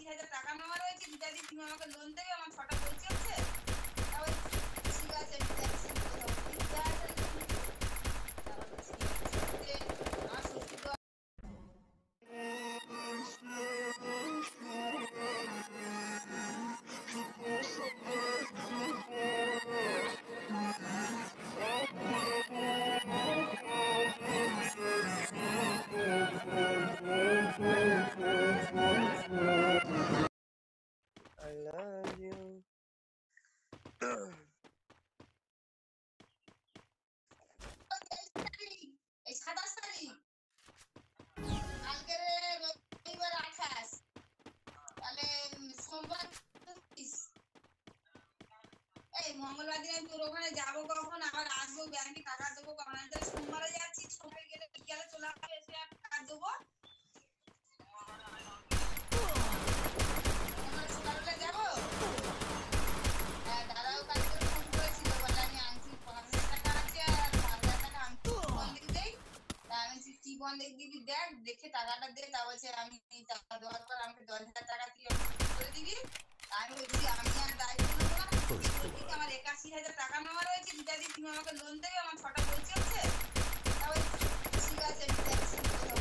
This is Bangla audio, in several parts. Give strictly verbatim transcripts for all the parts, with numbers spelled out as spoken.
হাজার টাকা নেওয়া রয়েছে, দিদাদি তুমি আমাকে লোন দেবে, আমার ছটা বই চলছে। তারপর ঠিক আছে আমি দেখছি আমার শ্বশুর তো I love you. এই সাতাশ তারিখ কালকের রবিবার আঠাশ, তাহলে সোমবার এই মঙ্গলবার দিন আমি তোর ওখানে যাবো, কখন আবার আসবো, ব্যাংকে টাকা দেবো কখন, আমি তাহলে সোমবারে যাচ্ছি, সোমবারে গেলে বিকালে চলে আসবো, এসে টাকা দেবো। সকালবেলা যাবো। দাদাও কালকে ফোন করেছিল, বলে আমি আংটি পাঁচ হাজার টাকা আছে আর পাঁচ হাজার টাকা আংটি বন্ধক দেই। তা আমি কি বন্ধক দিবি দেখ, দেখে টাকাটা দে। তা বলছে আমি টাকা দেওয়ার পর আমাকে দশ হাজার টাকা তুই করে দিবি। আমি বলছি আমি আর দায়িত্ব নেবো না, আমার একাশি হাজার টাকা নেওয়া রয়েছে, দিদাদি তুমি আমাকে লোন দেবে, আমার ছটা বই চলছে। তারপর ঠিক আছে আমি দেখছি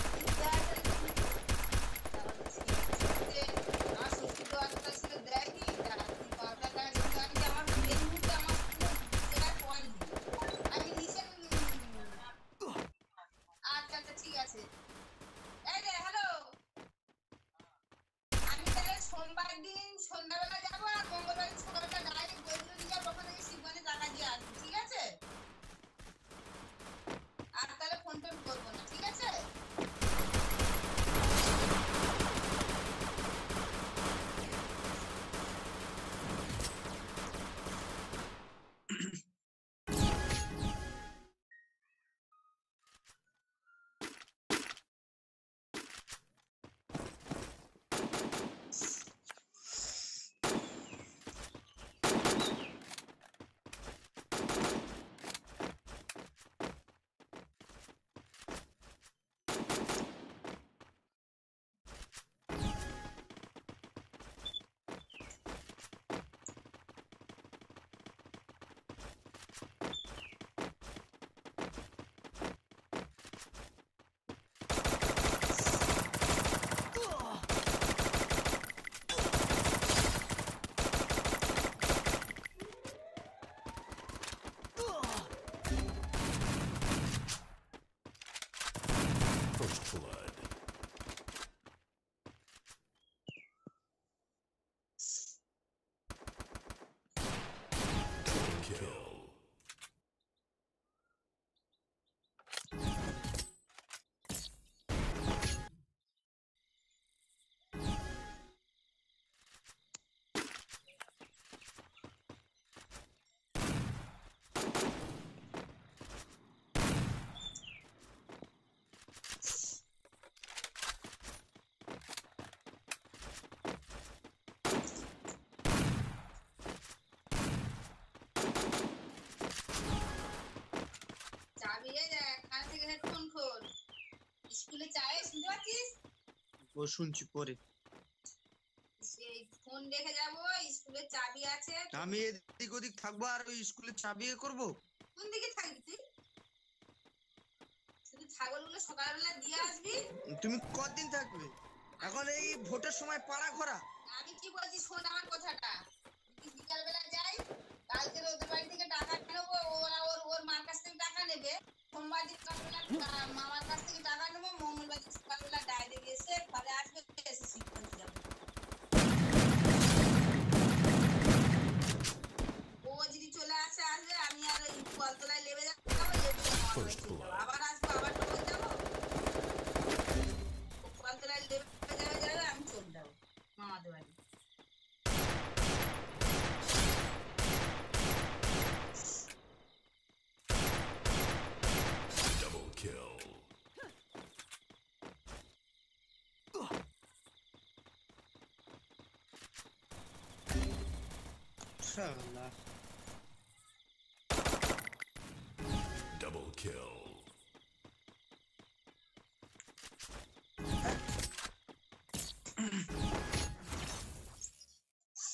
আমার শ্বশুর তো আজকাল ছিল দেয়নি, তুমি পাঁচ হাজার টাকা ছিল আমি যে আমার এই মুহূর্তে আমার দেওয়ার পয়েন্ট নেই, আমি নিচে। আচ্ছা আচ্ছা ঠিক আছে। এই রে হ্যালো, আমি তাহলে সোমবার দিন সন্ধ্যাবেলা যাবো আর মঙ্গলবার দিন সকালবেলা ডাইরেক্ট বইগুলো নিয়ে যাবো, ওখান থেকে শিবগঞ্জে টাকা দিয়ে আসবো, ঠিক আছে? আর তাহলে ফোন টোন করবো না, ঠিক আছে? First blood. Double kill. চাবি এই দেখ, কান থেকে হেডফোন খোল। স্কুলে চায়ে শুনতে পাচ্ছিস? ও শুনছি পরে। সেই ফোন রেখে যাবো, স্কুলে চাবি আছে। আমি এদিক ওদিক থাকবো আর ওই স্কুলে চাবি এ করবো। কোন দিকে থাকবি তুই? শুধু ছাগলগুলো সকালবেলা দিয়ে আসবি। তুমি কতদিন থাকবে? এখন এই ভোটের সময় পাড়া ঘোরা। আমি কি বলছি শোন আমার কথাটা, যদি বিকালবেলা যাই, কালকে ওদের বাড়ি থেকে টাকা নেবো, ওরা ওর ওর মার কাছ থেকে টাকা নেবে। সোমবার দিন সকালবেলা মামার কাছ থেকে টাকা নেবো, মঙ্গলবার দিন সকালবেলা ডাইরেক্ট এসে ঘরে আসবে, এসে শিখতে যাবো। ও যদি চলে আসে আসবে, আমি আর ওই কলতলায় লেবে যাবো, First blood. আবার আসবো, আবার চলে যাবো, কলতলায় লেবে যাবে যাবে আমি চলে যাবো মামাদের বাড়ি। Double kill. শালা Double kill.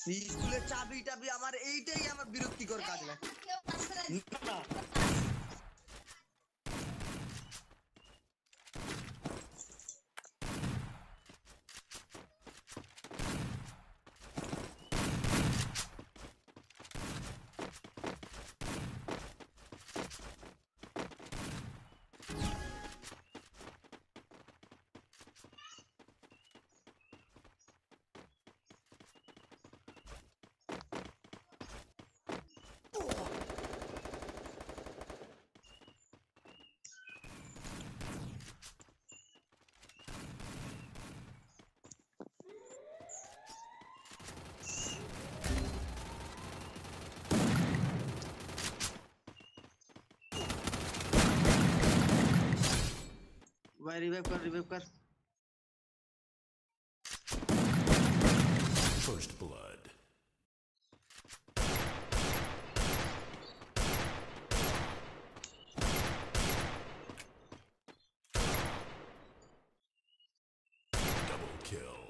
স্কুলের চাবি টাবি আমার এইটাই আমার বিরক্তিকর কাজ এই, লাগে। এখন কেউ আসছে না। না ভাই রিভাইভ কর রিভাইভ কর। First blood. Double kill.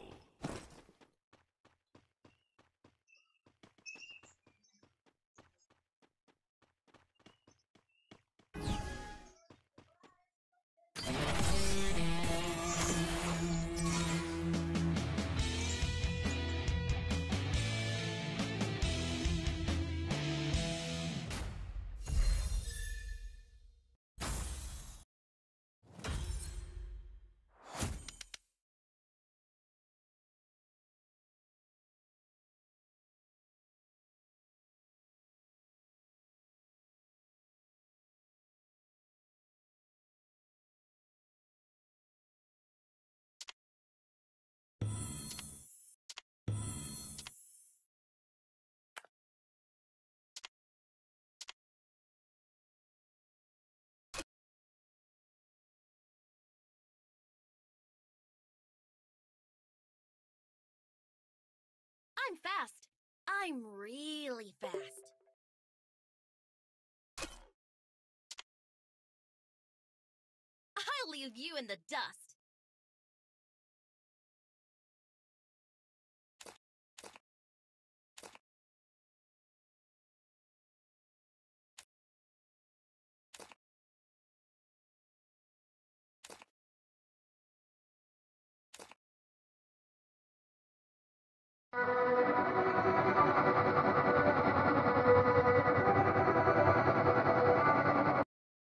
I'm fast. I'm really fast. I'll leave you in the dust.